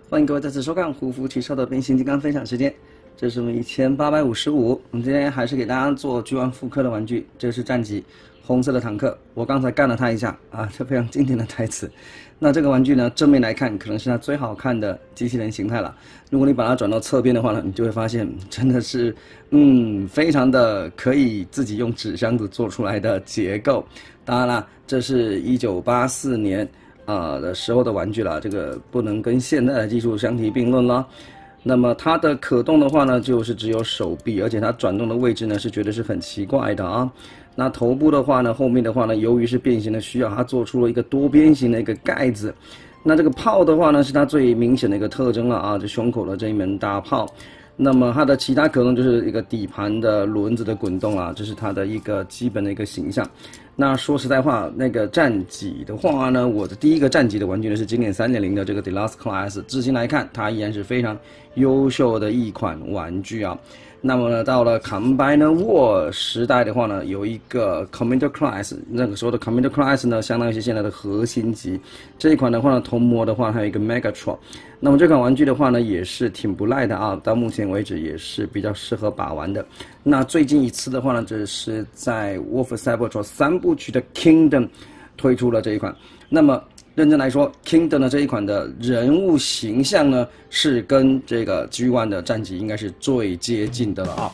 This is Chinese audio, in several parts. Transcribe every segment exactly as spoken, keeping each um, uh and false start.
欢迎各位再次收看胡服骑车的变形金刚分享时间。这是我们一千八百五十五，我们今天还是给大家做 G 一 复刻的玩具。这是战戟，红色的坦克。我刚才干了它一下啊，这非常经典的台词。那这个玩具呢，正面来看可能是它最好看的机器人形态了。如果你把它转到侧边的话呢，你就会发现真的是，嗯，非常的可以自己用纸箱子做出来的结构。当然啦，这是一九八四年。 啊的时候的玩具了，这个不能跟现在的技术相提并论了。那么它的可动的话呢，就是只有手臂，而且它转动的位置呢是觉得是很奇怪的啊。那头部的话呢，后面的话呢，由于是变形的需要，它做出了一个多边形的一个盖子。那这个炮的话呢，是它最明显的一个特征了啊，这胸口的这一门大炮。 那么它的其他可动就是一个底盘的轮子的滚动啊，这是它的一个基本的一个形象。那说实在话，那个战戟的话呢，我的第一个战戟的玩具呢是经典 三点零 的这个 Deluxe Class， 至今来看，它依然是非常优秀的一款玩具啊。 那么呢，到了 Combiner War 时代的话呢，有一个 Commander Class， 那个时候的 Commander Class 呢，相当于是现在的核心级。这一款的话呢，同模的话还有一个 Megatron。那么这款玩具的话呢，也是挺不赖的啊，到目前为止也是比较适合把玩的。那最近一次的话呢，这是在 Wolf Cybertron 三部曲的 Kingdom 推出了这一款。那么 认真来说 ，Kingdom 的这一款的人物形象呢，是跟这个 G 一 的战戟应该是最接近的了啊。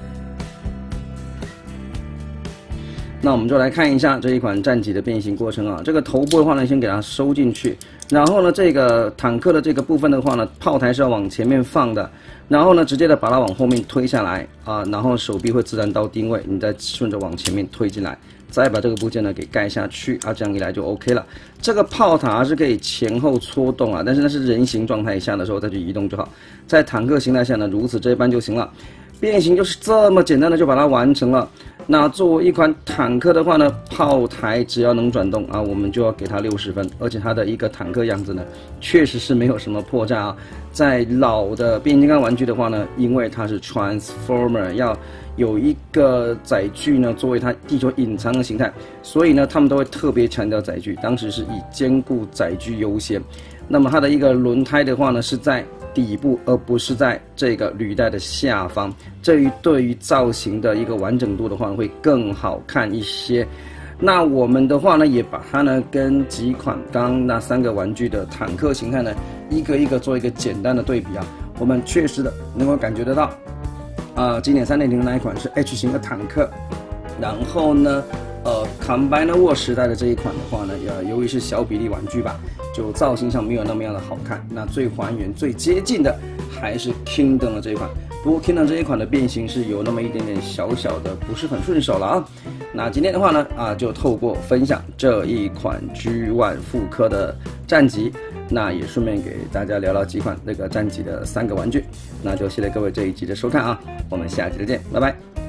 那我们就来看一下这一款战戟的变形过程啊。这个头部的话呢，先给它收进去，然后呢，这个坦克的这个部分的话呢，炮台是要往前面放的，然后呢，直接的把它往后面推下来啊，然后手臂会自然到定位，你再顺着往前面推进来。 再把这个部件呢给盖下去啊，这样一来就 OK 了。这个炮塔是可以前后搓动啊，但是那是人形状态下的时候再去移动就好。在坦克形态下呢，如此这般就行了。变形就是这么简单的就把它完成了。那作为一款坦克的话呢，炮台只要能转动啊，我们就要给它六十分。而且它的一个坦克样子呢，确实是没有什么破绽啊。在老的变形金刚玩具的话呢，因为它是 Transformer 要 有一个载具呢，作为它地球隐藏的形态，所以呢，他们都会特别强调载具。当时是以兼顾载具优先。那么它的一个轮胎的话呢，是在底部，而不是在这个履带的下方。这于对于造型的一个完整度的话，会更好看一些。那我们的话呢，也把它呢跟几款刚刚那三个玩具的坦克形态呢，一个一个做一个简单的对比啊。我们确实的能够感觉得到。 啊、呃，经典 三点零 的那一款是 H 型的坦克，然后呢，呃 ，Combiner War 时代的这一款的话呢，呃，由于是小比例玩具吧，就造型上没有那么样的好看。那最还原、最接近的还是 Kingdom 的这一款。不过 Kingdom 这一款的变形是有那么一点点小小的不是很顺手了啊。那今天的话呢，啊，就透过分享这一款 G 一 复刻的战戟。 那也顺便给大家聊聊几款那个战戟的三个玩具，那就谢谢各位这一集的收看啊，我们下期再见，拜拜。